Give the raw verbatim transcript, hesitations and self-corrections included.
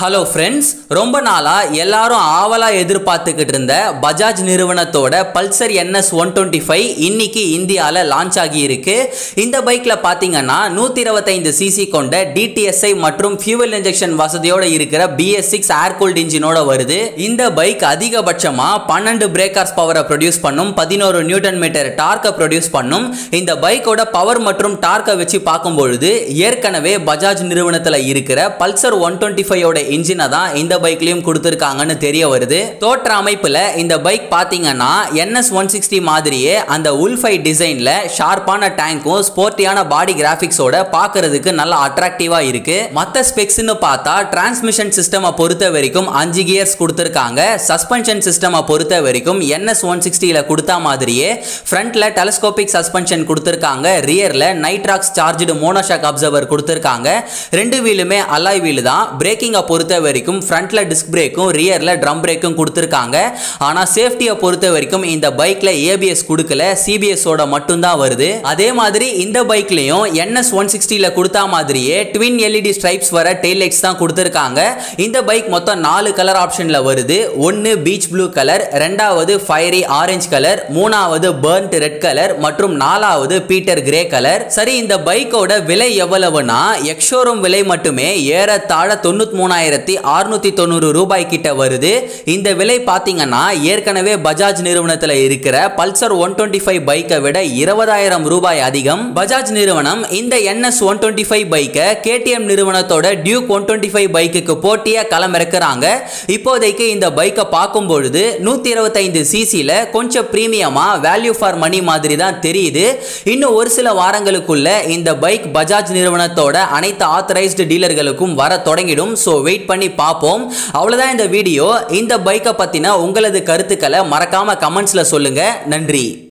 Hello friends, ரொம்ப நாளா எல்லாரும் ஆவலா எதிர்பார்த்துக்கிட்டு இருந்த பஜாஜ் நிறுவனத்தோட Pulsar N S one twenty-five இன்னைக்கு இந்தியாவில் லான்ச் ஆகி இருக்கு. இந்த பைக்ல பாத்தீங்கன்னா நூத்தி இருபத்தைந்து சிசி கொண்ட D T S I மற்றும் ஃபியூவல் இன்ஜெக்ஷன் வசதியோட இருக்கிற B S six air cooled இன்ஜினோட வருது. இந்த பைக் அதிகபட்சமா பன்னெண்டு பிரேக் ஹார்ஸ் பவரை ப்ரொடியூஸ் பண்ணும், பதினோரு நியூட்டன் மீட்டர் டார்க்கை ப்ரொடியூஸ் பண்ணும். இந்த பைக்கோட பவர் மற்றும் டார்க்கை வச்சு பார்க்கும்பொழுது ஏற்கனவே பஜாஜ் நிறுவனத்தில் இருக்கிற பல்சர் one twenty-five ஓட இன்ஜினை தான் இந்த பைக்லயும் கொடுத்திருக்காங்கன்னு தெரிய வருது. தோற்ற அமைப்புல இந்த பைக் பாத்தீங்கன்னா N S one sixty மாதிரியே அந்த உல்ஃபை டிசைன்ல ஷார்ப்பான டேங்கும் ஸ்போர்ட்டியான பாடி கிராபிக்ஸோட பார்க்கிறதுக்கு நல்ல அட்ராக்டிவா இருக்கு. மத்த ஸ்பெக்ஸ்னு பார்த்தா டிரான்ஸ்மிஷன் சிஸ்டமை பொறுத்த வரைக்கும் அஞ்சு கியர்ஸ் கொடுத்திருக்காங்க. சஸ்பென்ஷன் சிஸ்டமை பொறுத்த வரைக்கும் N S one sixty ல கொடுத்த மாதிரியே ஃப்ரண்ட்ல டெலஸ்கோபிக் சஸ்பென்ஷன் கொடுத்திருக்காங்க. ரியர்ல நைட்ராக்ஸ் சார்ஜ்டு மோனோஷாக் அப்சர்வர் கொடுத்திருக்காங்க. ரெண்டு வீலுமே அலாய் வீல் தான். பிரேக்கிங் பொறுத்த வரைக்கும் ஃப்ரண்ட்ல டிஸ்க் பிரேக்கும் ரியர்ல ட்ரம் பிரேக்கும் கொடுத்திருக்காங்க. ஆனா சேஃப்டியை பொறுத்த வரைக்கும் இந்த பைக்ல A B S கொடுக்கல, C B S ஓட மட்டும் தான் வருது. அதே மாதிரி இந்த பைக்லயும் N S one sixty ல கொடுத்த மாதிரியே twin L E D stripes வர டெயில் லைட்ஸ் தான் கொடுத்திருக்காங்க. இந்த பைக் மொத்தம் நாலு கலர் ஆப்ஷன்ல வருது. ஒன்னு பீச் ப்ளூ கலர், ரெண்டாவது ஃபயரி ஆரஞ்சு கலர், மூணாவது பர்ன்ட் ரெட் கலர் மற்றும் நாலாவது பீட்டர் கிரே கலர். சரி, இந்த பைக்கோட விலை எவ்வளவுனா எக்ஸோரூம் விலை மட்டுமே ஏறத்தாழ தொண்ணூத்தி மூணாயிரத்தி அறுநூத்தி தொண்ணூறு ரூபாய் கிட்ட வருது. இந்த விலை பாத்தீங்கன்னா ஏற்கனவே பஜாஜ் நிறுவனத்தில் இருக்கிற பல்சர் one twenty-five பைக்கை விட இருபதாயிரம் ரூபாய் அதிகம். பஜாஜ் நிறுவனம் இந்த N S one twenty-five பைக்கை K T M நிறுவனத்தோட டியூக் one twenty-five பைக்குக்கு போட்டியா களமிறக்குறாங்க. இப்போதைக்கு இந்த பைக்கை பார்க்கும் பொழுது நூத்தி இருபத்தைந்து சிசில கொஞ்சம் பிரீமியமா வேல்யூ ஃபார் மணி மாதிரி தான் தெரியுது. இன்னும் ஒரு சில வாரங்களுக்குள்ள இந்த பைக் பஜாஜ் நிறுவனத்தோட அனைத்து ஆத்தரைஸ்டு டீலர்களுக்கும் வர தொடங்கிடும். சோ வெயிட் பண்ணி பார்ப்போம். அவ்வளவுதான் இந்த வீடியோ. இந்த பைக்கை பத்தின உங்களது கருத்துக்களை மறக்காம கமெண்ட்ஸ்ல சொல்லுங்க. நன்றி.